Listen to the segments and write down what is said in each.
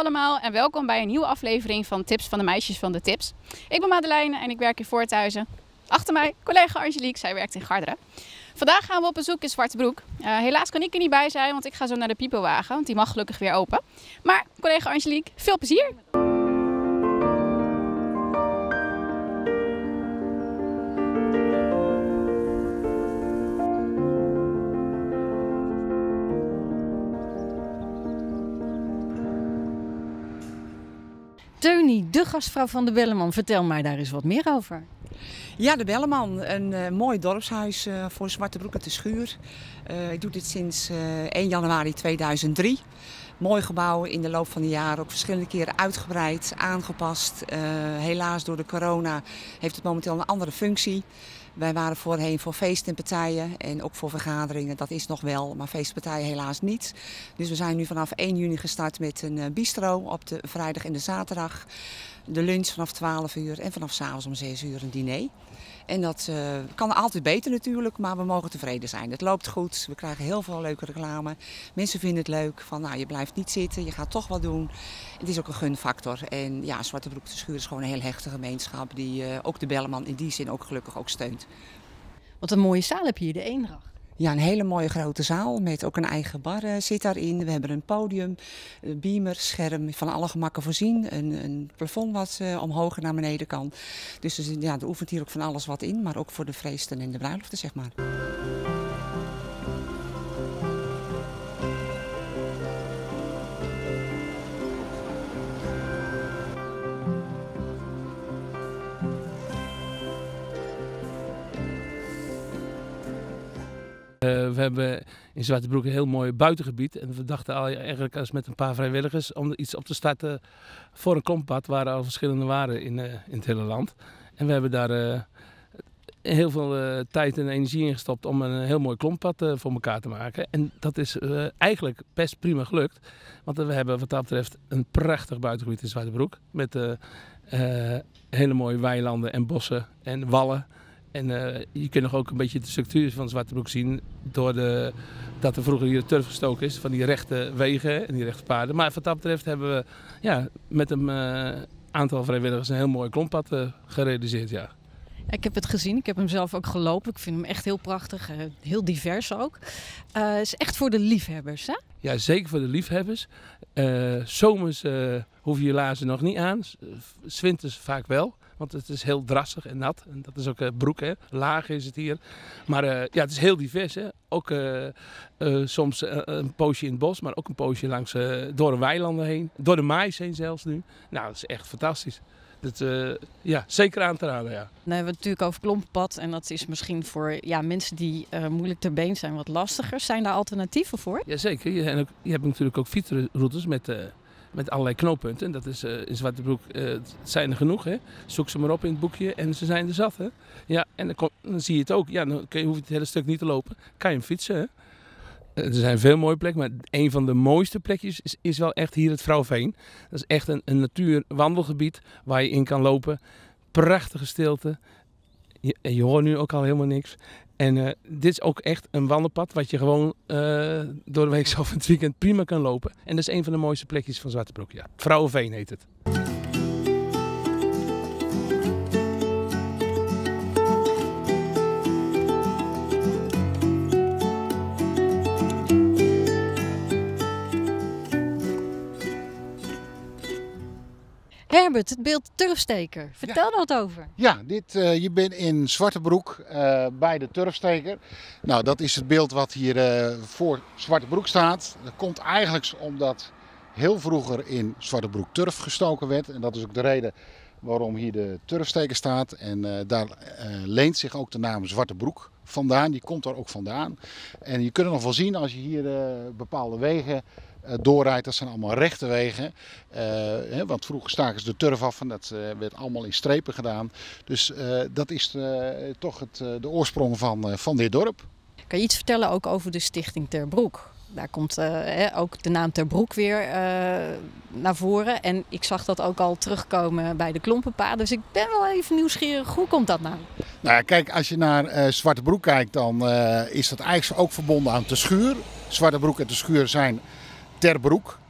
allemaal en welkom bij een nieuwe aflevering van Tips van de Meisjes van de Tips. Ik ben Madeleine en ik werk in Voorthuizen. Achter mij collega Angelique, zij werkt in Garderen. Vandaag gaan we op bezoek in Zwartebroek. Helaas kan ik er niet bij zijn, want ik ga zo naar de Pipowagen, want die mag gelukkig weer open. Maar collega Angelique, veel plezier! Teunie, de gastvrouw van de Belleman. Vertel mij daar eens wat meer over. Ja, de Belleman. Een mooi dorpshuis voor Zwartebroek en Terschuur. Ik doe dit sinds 1 januari 2003. Mooi gebouw, in de loop van de jaren ook verschillende keren uitgebreid, aangepast. Helaas door de corona heeft het momenteel een andere functie. Wij waren voorheen voor feesten en partijen en ook voor vergaderingen. Dat is nog wel, maar feestpartijen helaas niet. Dus we zijn nu vanaf 1 juni gestart met een bistro op de vrijdag en de zaterdag. De lunch vanaf 12 uur en vanaf 's avonds om 6 uur een diner. En dat kan altijd beter natuurlijk, maar we mogen tevreden zijn. Het loopt goed, we krijgen heel veel leuke reclame. Mensen vinden het leuk, van nou, je blijft niet zitten, je gaat toch wat doen. Het is ook een gunfactor. En ja, Zwartebroek Terschuur is gewoon een heel hechte gemeenschap die ook de Belleman in die zin ook gelukkig ook steunt. Wat een mooie zaal heb je hier, de Eendracht. Ja, een hele mooie grote zaal met ook een eigen bar zit daarin. We hebben een podium, een beamer, scherm, van alle gemakken voorzien. Een plafond wat omhoog en naar beneden kan. Dus ja, er oefent hier ook van alles wat in, maar ook voor de feesten en de bruiloften, zeg maar. We hebben in Zwartebroek een heel mooi buitengebied. En we dachten eigenlijk als met een paar vrijwilligers om iets op te starten voor een klompad waar al verschillende waren in het hele land. En we hebben daar heel veel tijd en energie in gestopt om een heel mooi klomppad voor elkaar te maken. En dat is eigenlijk best prima gelukt. Want we hebben wat dat betreft een prachtig buitengebied in Zwartebroek. Met hele mooie weilanden en bossen en wallen. En je kunt nog ook een beetje de structuur van Zwartebroek zien dat er vroeger hier turf gestoken is van die rechte wegen en die rechte paden. Maar wat dat betreft hebben we ja, met een aantal vrijwilligers een heel mooi klomppad gerealiseerd. Ja. Ik heb het gezien, ik heb hem zelf ook gelopen. Ik vind hem echt heel prachtig, heel divers ook. Het is echt voor de liefhebbers, hè? Ja, zeker voor de liefhebbers. Zomers hoef je laarzen nog niet aan, 's winters vaak wel. Want het is heel drassig en nat. En dat is ook broek, hè. Laag is het hier. Maar ja, het is heel divers, hè. Ook soms een poosje in het bos, maar ook een poosje langs door de weilanden heen. Door de maïs heen zelfs nu. Nou, dat is echt fantastisch. Dat, ja, zeker aan te raden, ja. Dan hebben we het natuurlijk over klomppad. En dat is misschien voor mensen die moeilijk ter been zijn wat lastiger. Zijn daar alternatieven voor? Jazeker. Je hebt natuurlijk ook fietsroutes met allerlei knooppunten. En dat is in Zwartebroek zijn er genoeg. Hè? Zoek ze maar op in het boekje en ze zijn er zat. Hè? Ja, en dan zie je het ook. Ja, dan hoef je het hele stuk niet te lopen. Kan je hem fietsen. Hè? Er zijn veel mooie plekken, maar een van de mooiste plekjes is wel echt hier het Vrouwveen. Dat is echt een natuurwandelgebied waar je in kan lopen. Prachtige stilte. Je hoort nu ook al helemaal niks. En dit is ook echt een wandelpad wat je gewoon door de week of het weekend prima kan lopen. En dat is een van de mooiste plekjes van Zwartebroek. Ja. Vrouwenveen heet het. Herbert, het beeld turfsteker. Vertel er wat over. Ja, je bent in Zwartebroek bij de turfsteker. Nou, dat is het beeld wat hier voor Zwartebroek staat. Dat komt eigenlijk omdat heel vroeger in Zwartebroek turf gestoken werd. En dat is ook de reden waarom hier de turfsteker staat. En daar leent zich ook de naam Zwartebroek vandaan. Die komt daar ook vandaan. En je kunt het nog wel zien als je hier bepaalde wegen doorrijdt. Dat zijn allemaal rechte wegen. Want vroeger staken ze de turf af en dat werd allemaal in strepen gedaan. Dus dat is toch de oorsprong van dit dorp. Kan je iets vertellen ook over de stichting Ter Broek? Daar komt ook de naam Ter Broek weer naar voren. En ik zag dat ook al terugkomen bij de klompenpaden. Dus ik ben wel even nieuwsgierig. Hoe komt dat nou? Nou ja, kijk, als je naar Zwartebroek kijkt, dan is dat eigenlijk ook verbonden aan Terschuur. Zwartebroek en Terschuur zijn Ter Broek.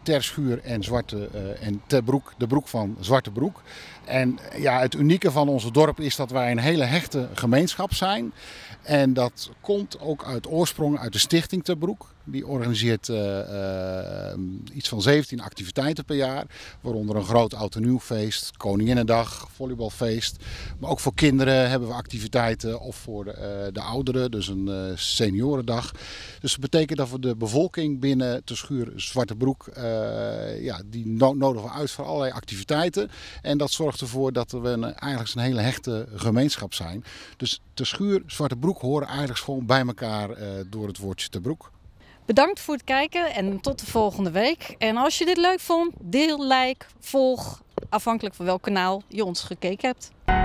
Terschuur en Terbroek, de broek van Zwartebroek. En ja, het unieke van ons dorp is dat wij een hele hechte gemeenschap zijn. En dat komt ook uit oorsprong uit de stichting Terbroek. Die organiseert iets van 17 activiteiten per jaar. Waaronder een groot oud en nieuwfeest, Koninginnedag, volleybalfeest. Maar ook voor kinderen hebben we activiteiten of voor de ouderen, dus een seniorendag. Dus dat betekent dat we de bevolking binnen Terschuur Zwartebroek, die nodigen we uit voor allerlei activiteiten. En dat zorgt ervoor dat we eigenlijk een hele hechte gemeenschap zijn. Dus Terschuur Zwartebroek horen eigenlijk gewoon bij elkaar door het woordje Terbroek. Bedankt voor het kijken en tot de volgende week. En als je dit leuk vond, deel, like, volg, afhankelijk van welk kanaal je ons gekeken hebt.